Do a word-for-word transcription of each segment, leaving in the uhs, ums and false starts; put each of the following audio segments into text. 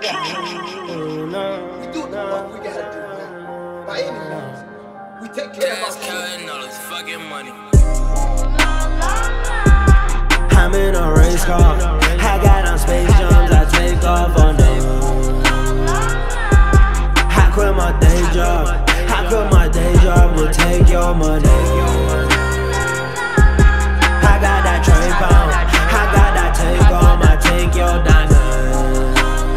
We do what we gotta do, man. By any means. We take care of our cutting all this fucking money. I'm in a race car. I got on space jumps, I take off on them. I quit my day job. I quit my day job to take your money. I got that trade pound. I got that take off, I take your diamond.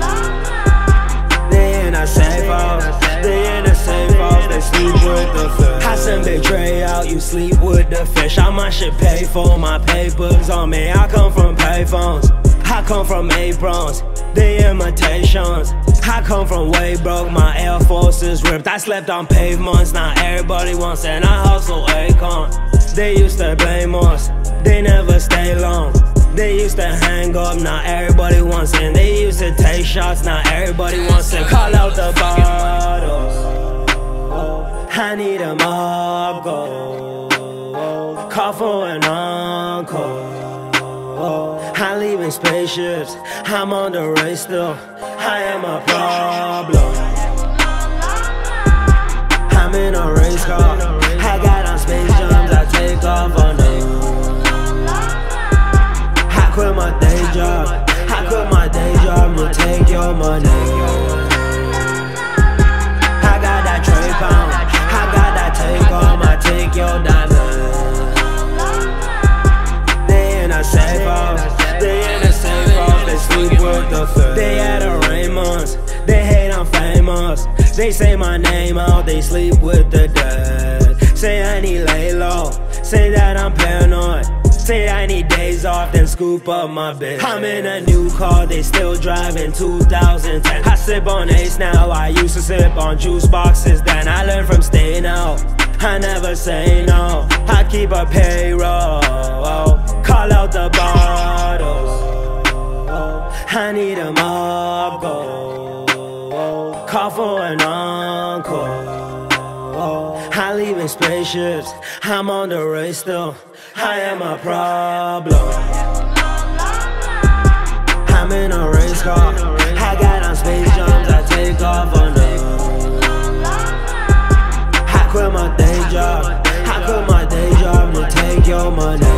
They in a safe house. They in a safe house, they sleep with the fish. I send Big Dre out, you sleep with the fish. I might should pay for my papers on me. I come from payphones, I come from aprons, they imitations. I come from way broke, my Air Force is ripped. I slept on pavements, now everybody wants and I hustle Akon. They used to blame us, they never stay long. They used to hang up, now everybody wants in. They used to take shots, now everybody wants to call out the bottles. I need a mob go. Call for an encore. I'm leaving spaceships, I'm on the race still. I am a problem. I'm in a race car. I got on space jumps, I take off on them. I quit my day job. I quit my day job to take your money. I got that trade pound. I got that take off, I take your diamond. They in a safe house. They in a safe house. They sleep with the fish. They at a Raymond's. They hate I'm famous. They say my name out. They sleep with the dead. Say I need lay low. Say that I'm paranoid. Say I need days off, then scoop up my bed. I'm in a new car, they still driving two thousand ten. I sip on Ace now, I used to sip on juice boxes then. I learned from staying out, I never say no. I keep a payroll, call out the bottles. I need a mob go, call for an encore. I'm leaving spaceships, I'm on the race still. I am a problem. I'm in a race car. I got on space jumps, I take off on them. I quit my day job. I quit my day job to take your money.